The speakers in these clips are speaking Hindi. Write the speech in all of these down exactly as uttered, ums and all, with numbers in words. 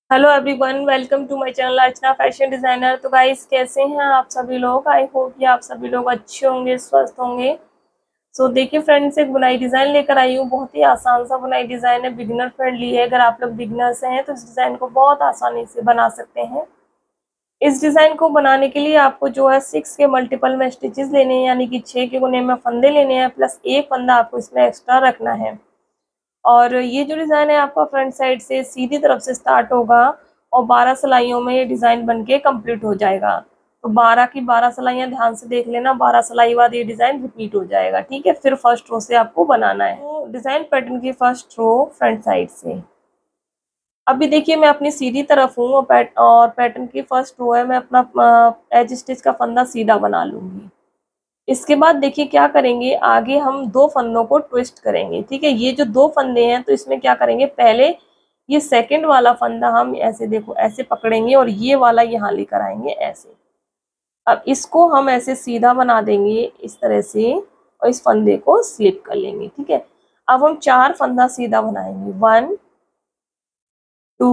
Hello everyone, welcome to my channel Archana fashion designer. तो गाइस, कैसे हैं आप सभी लोग? आई होप कि आप सभी लोग अच्छे होंगे, स्वस्थ होंगे। सो so, देखिए फ्रेंड्स, एक बुनाई डिज़ाइन लेकर आई हूँ। बहुत ही आसान सा बुनाई डिज़ाइन है, बिगिनर फ्रेंडली है। अगर आप लोग बिगिनर्स हैं तो इस डिज़ाइन को बहुत आसानी से बना सकते हैं। इस डिज़ाइन को बनाने के लिए आपको जो है सिक्स के मल्टीपल में स्टिचेस लेने हैं, यानी कि छः के गुने में फंदे लेने हैं, प्लस एक फंदा आपको इसमें एक्स्ट्रा रखना है। और ये जो डिज़ाइन है आपका फ्रंट साइड से सीधी तरफ से स्टार्ट होगा और बारह सिलाइयों में ये डिज़ाइन बनके कंप्लीट हो जाएगा। तो बारह की बारह सिलाइयाँ ध्यान से देख लेना, बारह सिलाई बाद ये डिज़ाइन रिपीट हो जाएगा। ठीक है, फिर फर्स्ट रो से आपको बनाना है। तो डिज़ाइन पैटर्न की फर्स्ट रो फ्रंट साइड से। अभी देखिए, मैं अपनी सीधी तरफ हूँ और पैट और पैटर्न की फर्स्ट रो है। मैं अपना एज स्टिच का फंदा सीधा बना लूँगी। इसके बाद देखिए क्या करेंगे, आगे हम दो फंदों को ट्विस्ट करेंगे। ठीक है, ये जो दो फंदे हैं तो इसमें क्या करेंगे, पहले ये सेकंड वाला फंदा हम ऐसे देखो ऐसे पकड़ेंगे और ये वाला यहाँ लेकर आएंगे ऐसे। अब इसको हम ऐसे सीधा बना देंगे इस तरह से और इस फंदे को स्लिप कर लेंगे। ठीक है, अब हम चार फंदा सीधा बनाएंगे। वन, टू,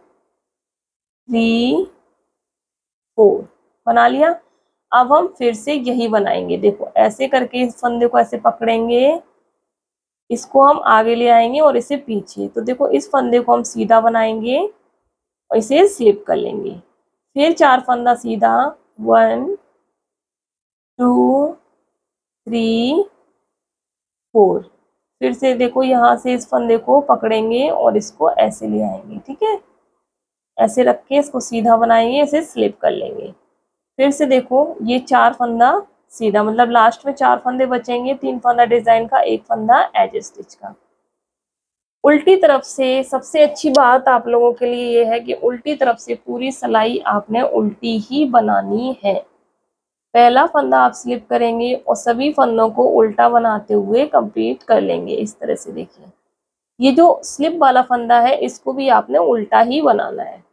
थ्री, फोर बना लिया। अब हम फिर से यही बनाएंगे। देखो ऐसे करके इस फंदे को ऐसे पकड़ेंगे, इसको हम आगे ले आएंगे और इसे पीछे। तो देखो इस फंदे को हम सीधा बनाएंगे और इसे स्लिप कर लेंगे। फिर चार फंदा सीधा। One, two, three, four. फिर से देखो यहाँ से इस फंदे को पकड़ेंगे और इसको ऐसे ले आएंगे। ठीक है, ऐसे रख के इसको सीधा बनाएंगे, इसे स्लिप कर लेंगे। फिर से देखो ये चार फंदा सीधा, मतलब लास्ट में चार फंदे बचेंगे। तीन फंदा डिजाइन का, एक फंदा एज स्टिच का। उल्टी तरफ से सबसे अच्छी बात आप लोगों के लिए ये है कि उल्टी तरफ से पूरी सिलाई आपने उल्टी ही बनानी है। पहला फंदा आप स्लिप करेंगे और सभी फंदों को उल्टा बनाते हुए कंप्लीट कर लेंगे। इस तरह से देखिए, ये जो स्लिप वाला फंदा है इसको भी आपने उल्टा ही बनाना है।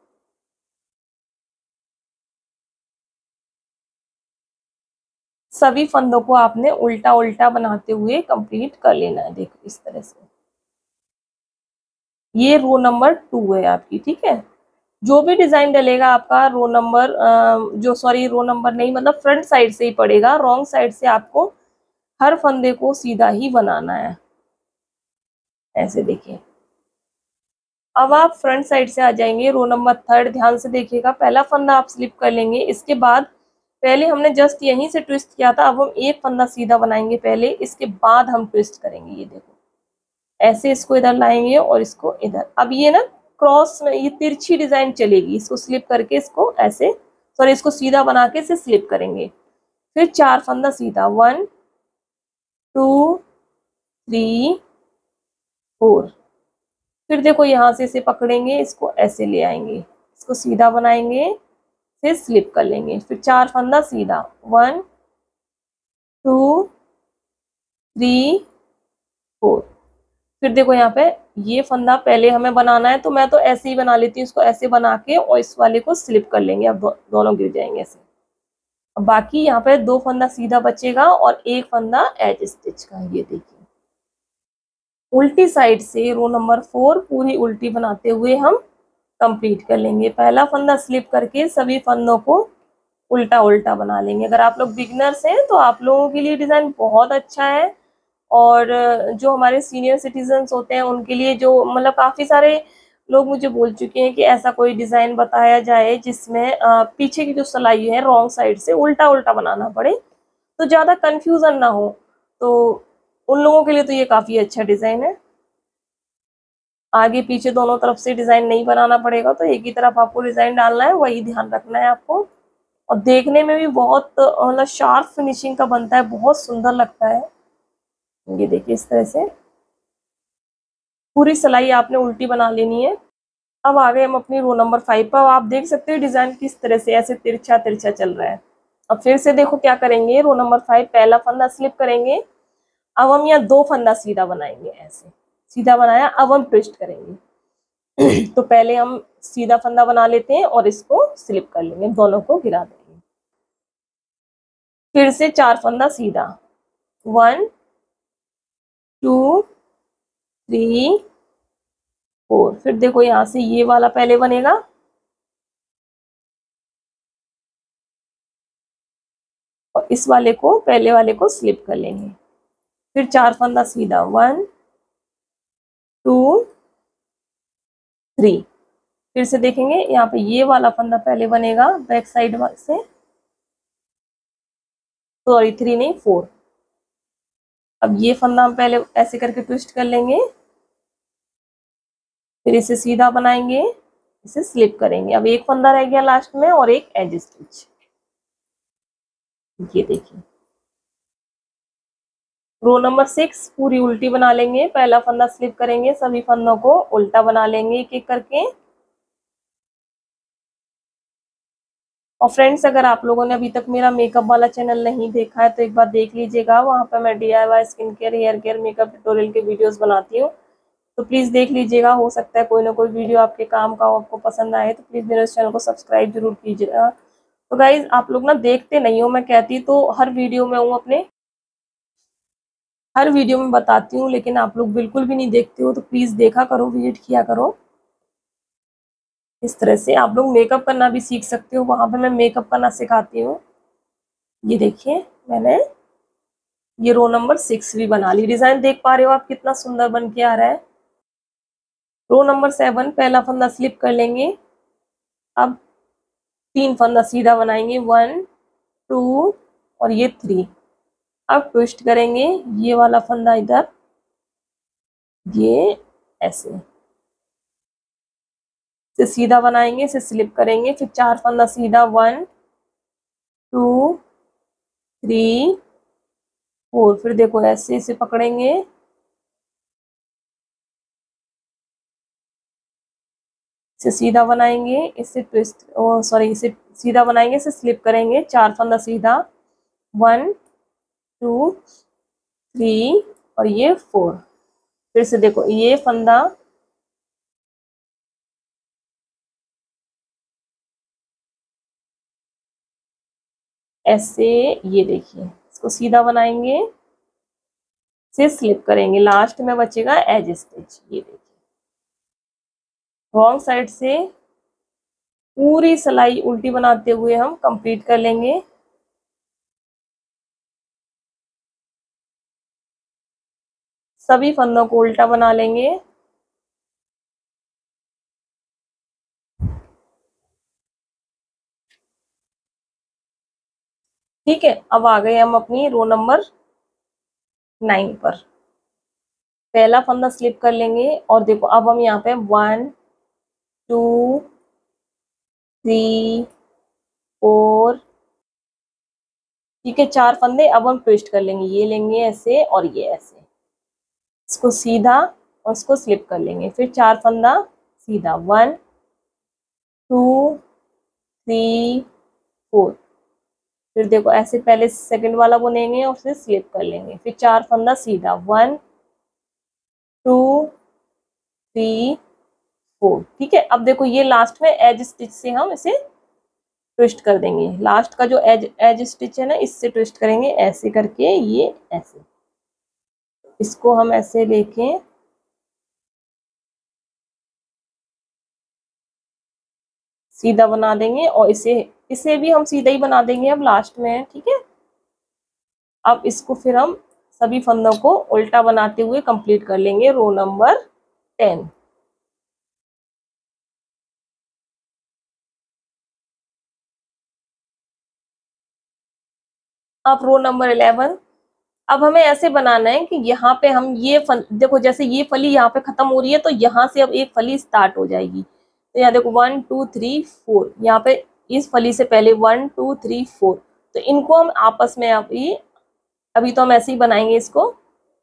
सभी फंदों को आपने उल्टा उल्टा बनाते हुए कंप्लीट कर लेना है। देखो इस तरह से, ये रो नंबर टू है आपकी। ठीक है, जो भी डिजाइन डलेगा आपका रो नंबर जो सॉरी रो नंबर नहीं, मतलब फ्रंट साइड से ही पड़ेगा। रॉन्ग साइड से आपको हर फंदे को सीधा ही बनाना है। ऐसे देखिए, अब आप फ्रंट साइड से आ जाएंगे। रो नंबर थर्ड, ध्यान से देखिएगा। पहला फंदा आप स्लिप कर लेंगे। इसके बाद पहले हमने जस्ट यहीं से ट्विस्ट किया था, अब हम एक फंदा सीधा बनाएंगे पहले, इसके बाद हम ट्विस्ट करेंगे। ये देखो ऐसे इसको इधर लाएंगे और इसको इधर। अब ये ना क्रॉस में ये तिरछी डिजाइन चलेगी। इसको स्लिप करके इसको ऐसे सॉरी इसको सीधा बना के इसे स्लिप करेंगे। फिर चार फंदा सीधा। One, two, three, four. फिर देखो यहाँ से इसे पकड़ेंगे, इसको ऐसे ले आएंगे, इसको सीधा बनाएंगे, फिर स्लिप कर लेंगे। फिर चार फंदा सीधा। One, two, three, four. फिर देखो यहाँ पे ये फंदा पहले हमें बनाना है, तो मैं तो ऐसे ही बना लेती हूँ। इसको ऐसे बना के और इस वाले को स्लिप कर लेंगे। अब दो, दोनों गिर जाएंगे ऐसे। अब बाकी यहाँ पे दो फंदा सीधा बचेगा और एक फंदा एज स्टिच का। ये देखिए, उल्टी साइड से रो नंबर फोर पूरी उल्टी बनाते हुए हम कंप्लीट कर लेंगे। पहला फंदा स्लिप करके सभी फंदों को उल्टा उल्टा बना लेंगे। अगर आप लोग बिगनर्स हैं तो आप लोगों के लिए डिज़ाइन बहुत अच्छा है। और जो हमारे सीनियर सिटीजन्स होते हैं उनके लिए, जो मतलब काफ़ी सारे लोग मुझे बोल चुके हैं कि ऐसा कोई डिज़ाइन बताया जाए जिसमें पीछे की जो सिलाई है रॉन्ग साइड से उल्टा उल्टा बनाना पड़े, तो ज़्यादा कन्फ्यूज़न ना हो। तो उन लोगों के लिए तो ये काफ़ी अच्छा डिज़ाइन है। आगे पीछे दोनों तरफ से डिज़ाइन नहीं बनाना पड़ेगा, तो एक ही तरफ आपको डिज़ाइन डालना है, वही ध्यान रखना है आपको। और देखने में भी बहुत मतलब शार्प फिनिशिंग का बनता है, बहुत सुंदर लगता है। ये देखिए इस तरह से पूरी सिलाई आपने उल्टी बना लेनी है। अब आ गए हम अपनी रो नंबर फाइव पर। आप देख सकते हो डिज़ाइन किस तरह से ऐसे तिरछा तिरछा चल रहा है। अब फिर से देखो क्या करेंगे, रो नंबर फाइव पहला फंदा स्लिप करेंगे। अब हम यहाँ दो फंदा सीधा बनाएंगे। ऐसे सीधा बनाया, अब हम ट्विस्ट करेंगे। तो पहले हम सीधा फंदा बना लेते हैं और इसको स्लिप कर लेंगे, दोनों को गिरा देंगे। फिर से चार फंदा सीधा। One, two, three, four. फिर देखो यहाँ से ये वाला पहले बनेगा, और इस वाले को पहले वाले को स्लिप कर लेंगे। फिर चार फंदा सीधा, वन टू थ्री। फिर से देखेंगे यहाँ पे ये वाला फंदा पहले बनेगा बैक साइड से, सॉरी थ्री नहीं फोर। अब ये फंदा हम पहले ऐसे करके ट्विस्ट कर लेंगे, फिर इसे सीधा बनाएंगे, इसे स्लिप करेंगे। अब एक फंदा रह गया लास्ट में और एक एज स्टिच। ये देखिए रो नंबर सिक्स पूरी उल्टी बना लेंगे। पहला फंदा स्लिप करेंगे, सभी फंदों को उल्टा बना लेंगे एक एक करके। और फ्रेंड्स अगर आप लोगों ने अभी तक मेरा मेकअप वाला चैनल नहीं देखा है तो एक बार देख लीजिएगा। वहाँ पर मैं D I Y skin care, hair care, makeup tutorial के वीडियोस बनाती हूँ, तो प्लीज़ देख लीजिएगा। हो सकता है कोई ना कोई वीडियो आपके काम का हो, आपको पसंद आए, तो प्लीज़ मेरे इस चैनल को सब्सक्राइब जरूर कीजिएगा। तो गाइज आप लोग ना देखते नहीं हो, मैं कहती तो हर वीडियो में हूँ, अपने हर वीडियो में बताती हूँ, लेकिन आप लोग बिल्कुल भी नहीं देखते हो। तो प्लीज़ देखा करो, विजिट किया करो। इस तरह से आप लोग मेकअप करना भी सीख सकते हो, वहाँ पे मैं मेकअप करना सिखाती हूँ। ये देखिए मैंने ये रो नंबर सिक्स भी बना ली। डिजाइन देख पा रहे हो आप कितना सुंदर बन के आ रहा है। रो नंबर सेवन पहला फंदा स्लिप कर लेंगे। अब तीन फंदा सीधा बनाएंगे, वन टू और ये थ्री। अब ट्विस्ट करेंगे, ये वाला फंदा इधर, ये ऐसे से सीधा बनाएंगे, इसे स्लिप करेंगे। फिर चार फंदा सीधा, वन टू थ्री फोर। फिर देखो ऐसे इसे पकड़ेंगे, इसे सीधा बनाएंगे, इसे ट्विस्ट सॉरी इसे सीधा बनाएंगे, इसे स्लिप करेंगे। चार फंदा सीधा, वन टू थ्री और ये फोर। फिर से देखो ये फंदा ऐसे, ये देखिए इसको सीधा बनाएंगे, से स्लिप करेंगे, लास्ट में बचेगा एज स्टिच। ये देखिए रॉन्ग साइड से पूरी सिलाई उल्टी बनाते हुए हम कंप्लीट कर लेंगे। सभी फंदों को उल्टा बना लेंगे। ठीक है, अब आ गए हम अपनी रो नंबर नाइन पर। पहला फंदा स्लिप कर लेंगे और देखो अब हम यहाँ पे वन टू थ्री फोर, ठीक है चार फंदे। अब हम ट्विस्ट कर लेंगे, ये लेंगे ऐसे और ये ऐसे, इसको सीधा और इसको स्लिप कर लेंगे। फिर चार फंदा सीधा, वन टू थ्री फोर। फिर देखो ऐसे पहले सेकंड वाला बुनेंगे और फिर स्लिप कर लेंगे। फिर चार फंदा सीधा, वन टू थ्री फोर। ठीक है, अब देखो ये लास्ट में एज स्टिच से हम इसे ट्विस्ट कर देंगे। लास्ट का जो एज एज स्टिच है ना, इससे ट्विस्ट करेंगे ऐसे करके, ये ऐसे, इसको हम ऐसे लेके सीधा बना देंगे और इसे इसे भी हम सीधा ही बना देंगे अब लास्ट में। ठीक है, अब इसको फिर हम सभी फंदों को उल्टा बनाते हुए कंप्लीट कर लेंगे रो नंबर टेन। अब रो नंबर इलेवन। अब हमें ऐसे बनाना है कि यहाँ पे हम ये फल देखो, जैसे ये फली यहाँ पे खत्म हो रही है तो यहाँ से अब एक फली स्टार्ट हो जाएगी। तो यहाँ देखो वन टू थ्री फोर, यहाँ पे इस फली से पहले वन टू थ्री फोर, तो इनको हम आपस में अभी अभी तो हम ऐसे ही बनाएंगे इसको।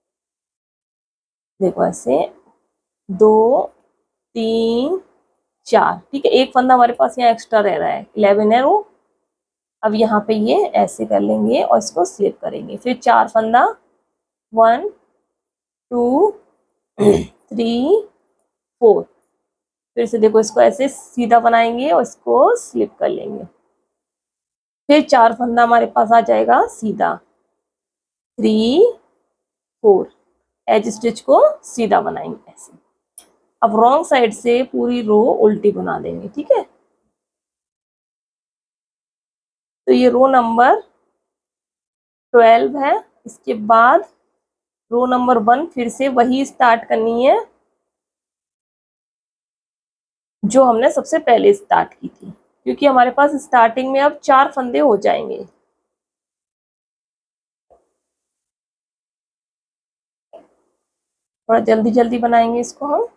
देखो ऐसे दो तीन चार, ठीक है एक फंदा हमारे पास यहाँ एक्स्ट्रा रह रहा है, इलेवन है वो। अब यहाँ पे ये ऐसे कर लेंगे और इसको स्लिप करेंगे। फिर चार फंदा, वन टू थ्री फोर। फिर से देखो इसको ऐसे सीधा बनाएंगे और इसको स्लिप कर लेंगे। फिर चार फंदा हमारे पास आ जाएगा सीधा, थ्री फोर, एज स्टिच को सीधा बनाएंगे ऐसे। अब रॉन्ग साइड से पूरी रो उल्टी बना देंगे, ठीक है। तो ये रो नंबर ट्वेल्व है। इसके बाद रो नंबर वन फिर से वही स्टार्ट करनी है जो हमने सबसे पहले स्टार्ट की थी, क्योंकि हमारे पास स्टार्टिंग में अब चार फंदे हो जाएंगे। थोड़ा जल्दी जल्दी बनाएंगे इसको हम।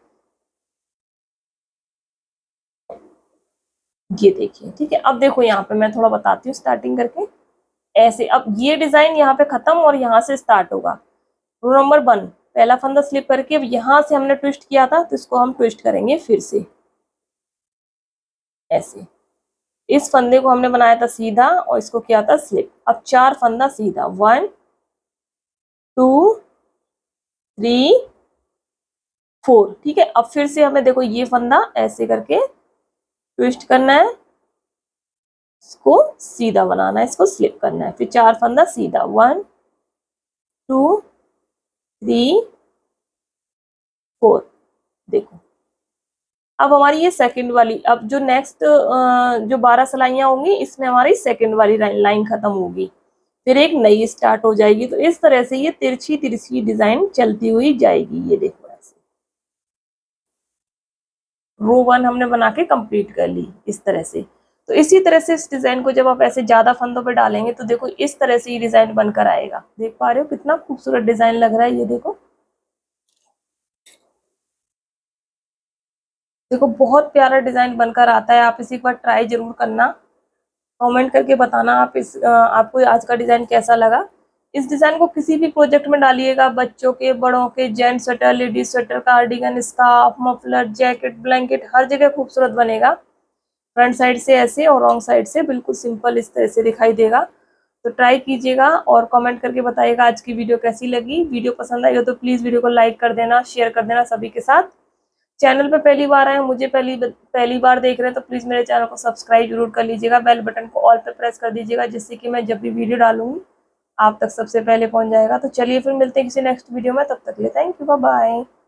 ये देखिए, ठीक है। अब देखो यहाँ पे मैं थोड़ा बताती हूँ स्टार्टिंग करके। ऐसे अब ये डिजाइन यहाँ पे खत्म और यहाँ से स्टार्ट होगा। रो नंबर वन पहला फंदा स्लिप करके अब यहाँ से हमने ट्विस्ट किया था तो इसको हम ट्विस्ट करेंगे फिर से ऐसे। इस फंदे को हमने बनाया था सीधा और इसको किया था स्लिप। अब चार फंदा सीधा, वन टू थ्री फोर, ठीक है। अब फिर से हमें देखो ये फंदा ऐसे करके ट्विस्ट करना है, इसको सीधा बनाना है, इसको स्लिप करना है, फिर चार फंदा सीधा, वन टू थ्री फोर। देखो अब हमारी ये सेकंड वाली, अब जो नेक्स्ट जो बारह सिलाइयाँ होंगी इसमें हमारी सेकंड वाली लाइन खत्म होगी, फिर एक नई स्टार्ट हो जाएगी। तो इस तरह से ये तिरछी तिरछी डिजाइन चलती हुई जाएगी। ये देखो ऐसे रो वन हमने बना के कंप्लीट कर ली इस तरह से। तो इसी तरह से इस डिजाइन को जब आप ऐसे ज्यादा फंदों पे डालेंगे तो देखो इस तरह से ये डिजाइन बनकर आएगा। देख पा रहे हो कितना खूबसूरत डिजाइन लग रहा है। ये देखो देखो बहुत प्यारा डिजाइन बनकर आता है। आप इसी एक बार ट्राई जरूर करना, कमेंट करके बताना आप इस आपको आज का डिजाइन कैसा लगा। इस डिजाइन को किसी भी प्रोजेक्ट में डालिएगा, बच्चों के, बड़ों के, gents sweater, ladies sweater, cardigan, scarf, muffler, jacket, blanket, हर जगह खूबसूरत बनेगा। फ्रंट साइड से ऐसे और रॉन्ग साइड से बिल्कुल सिंपल इस तरह से दिखाई देगा। तो ट्राई कीजिएगा और कमेंट करके बताइएगा आज की वीडियो कैसी लगी। वीडियो पसंद आई हो तो प्लीज़ वीडियो को लाइक कर देना, शेयर कर देना सभी के साथ। चैनल पे पहली बार आए, मुझे पहली पहली बार देख रहे हैं तो प्लीज़ मेरे चैनल को सब्सक्राइब जरूर कर लीजिएगा। बेल बटन को ऑल पे प्रेस कर दीजिएगा जिससे कि मैं जब भी वीडियो डालूंगी आप तक सबसे पहले पहुंच जाएगा। तो चलिए फिर मिलते हैं किसी नेक्स्ट वीडियो में, तब तक के लिए थैंक यू, बाय बाय।